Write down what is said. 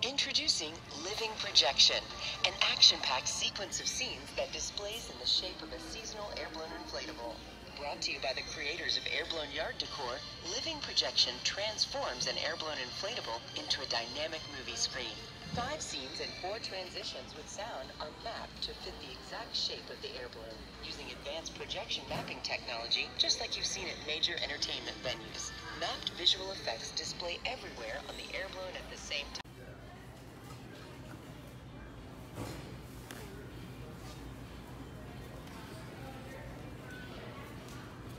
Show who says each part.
Speaker 1: Introducing Living Projection, an action-packed sequence of scenes that displays in the shape of a seasonal air-blown inflatable. Brought to you by the creators of air-blown yard decor, Living Projection transforms an air-blown inflatable into a dynamic movie screen. 5 scenes and 4 transitions with sound are mapped to fit the exact shape of the air balloon, using advanced projection mapping technology, just like you've seen at major entertainment venues. Mapped visual effects display everywhere on the air balloon at the same time.